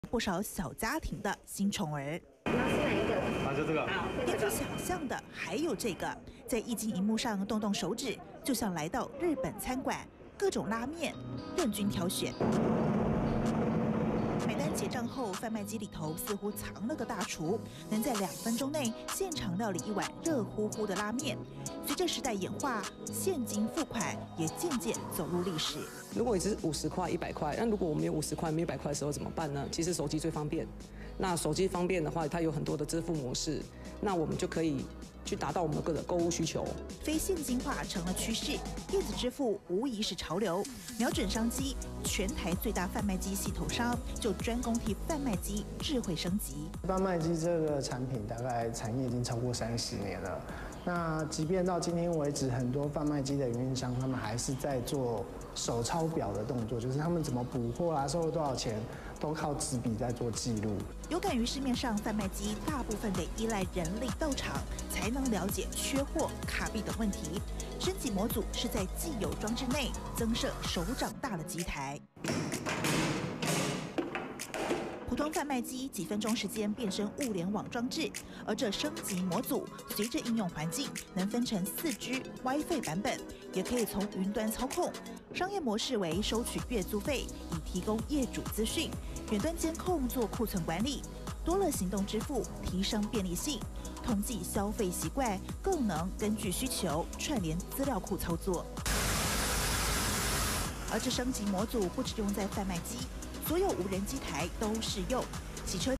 不少小家庭的新宠儿。 你要吃哪一个？ 就这个。 别不想象的还有这个，在液晶荧幕上动动手指，就像来到日本餐馆，各种拉面任君挑选。买单结账后，贩卖机里头似乎藏了个大厨，能在2分钟内现场料理一碗热乎乎的拉面。随着时代演化，现金付款也渐渐走入历史。 如果你是50块、100块，那如果我们有50块、没有100块的时候怎么办呢？其实手机最方便。那手机方便的话，它有很多的支付模式，那我们就可以去达到我们的购物需求。 非现金化成了趋势，电子支付无疑是潮流。瞄准商机，全台最大贩卖机系统商就专攻替贩卖机智慧升级。 贩卖机这个产品大概产业已经超过30年了。那即便到今天为止，很多贩卖机的运营商他们还是在做手抄表的动作，就是他们怎么补货啊，收了多少钱，都靠纸笔在做记录。 有感于市面上贩卖机大部分得依赖人力到场，才能了解缺货、卡币等问题。升级模组是在既有装置内增设手掌大的机台。普通贩卖机几分钟时间变身物联网装置，而这升级模组随着应用环境能分成4G WiFi 版本，也可以从云端操控。商业模式为收取月租费，以提供业主资讯，远端监控做库存管理，多了行动支付，提升便利性，统计消费习惯，更能根据需求串联资料库操作。而这升级模组不只用在贩卖机，所有无人机台都适用。洗车